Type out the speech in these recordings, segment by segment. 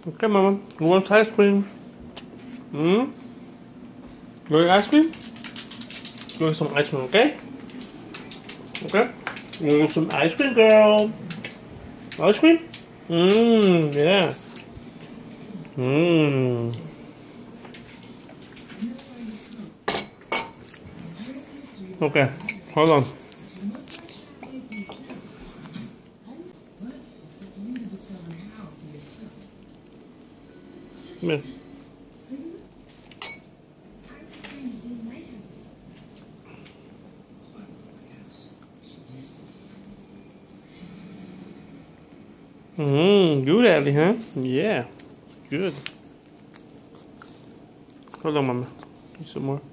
Okay, Mama. Who wants ice cream? Hmm? You want ice cream? You want some ice cream, okay? Okay? You want some ice cream, girl? Ice cream? Mmm, yeah. Mmm. Okay, hold on. Come here. Good, Ellie, huh? Yeah, good. Hold on, Mama. Need some more.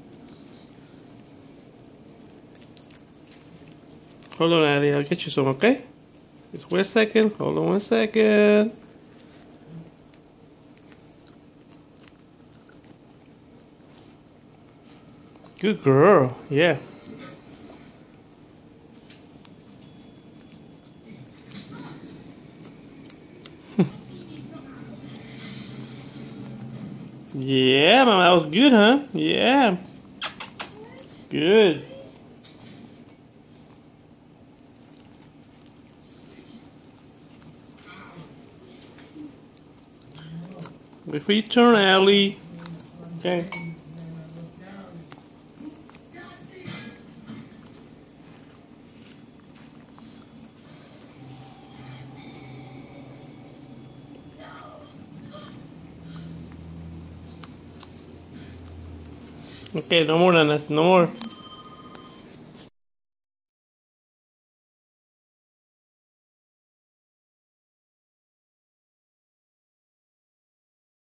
Hold on, Ellie. I'll get you some, okay? Just wait a second. Hold on 1 second. Good girl. Yeah. Yeah, Mama. That was good, huh? Yeah. Good. Wait for your turn, Ellie. Okay. Okay, no more, Nanas. No more.